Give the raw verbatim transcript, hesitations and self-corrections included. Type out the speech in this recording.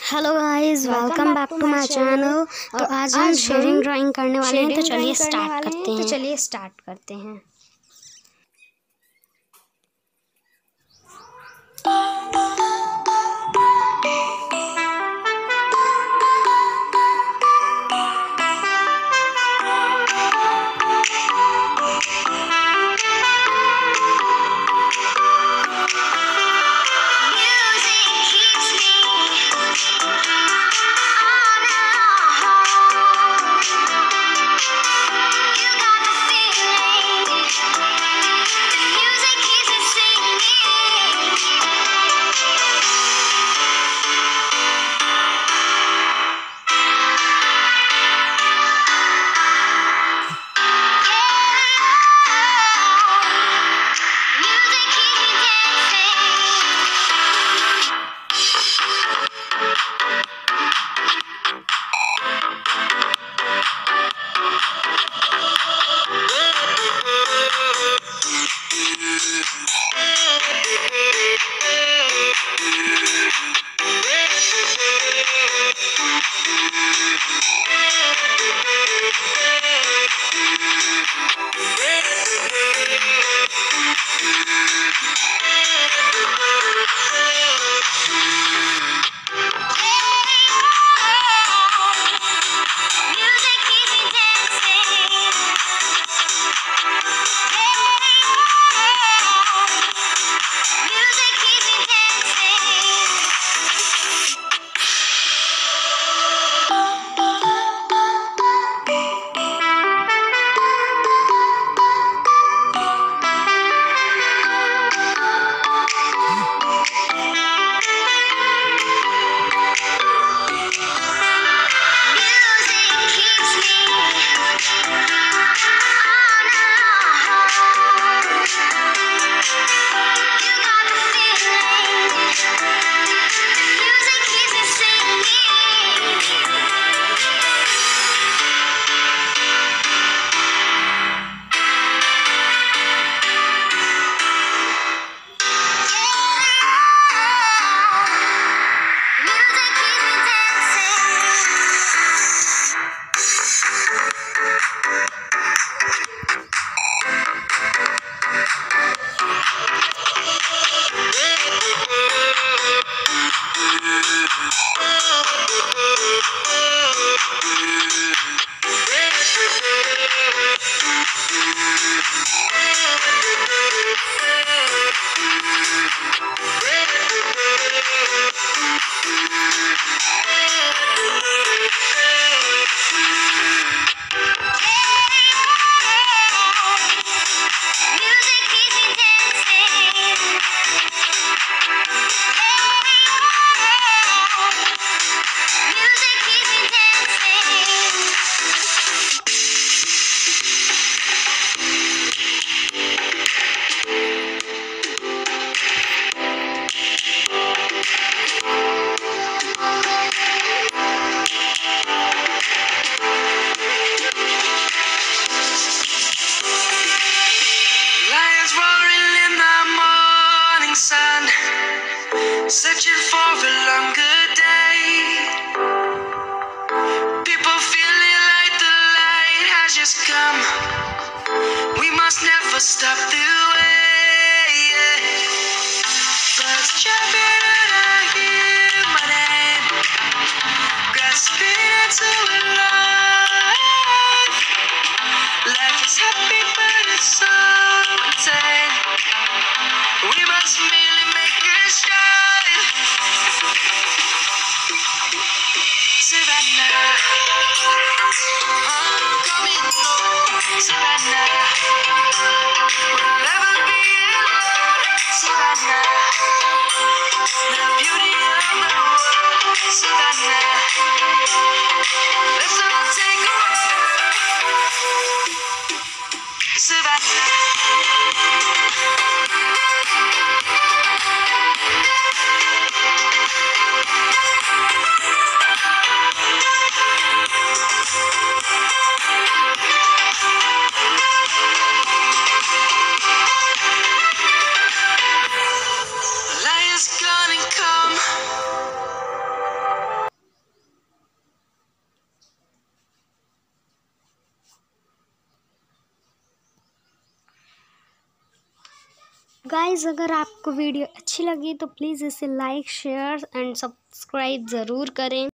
Hello guys, welcome back to my channel. तो आज हम शेडिंग ड्राइंग करने वाले हैं। तो चलिए स्टार्ट करते हैं। तो चलिए स्टार्ट करते हैं। Searching for a longer day. People feeling like the light has just come. We must never stop the way. Birds jumping and I hear my name, grasping into life. Life is happy but it's so insane. We must merely make a start. Savannah, I'm coming home. Savannah, we'll never be alone. Savannah. Guys अगर आपको video अच्छी लगी तो please इसे like share and subscribe ज़रूर करें।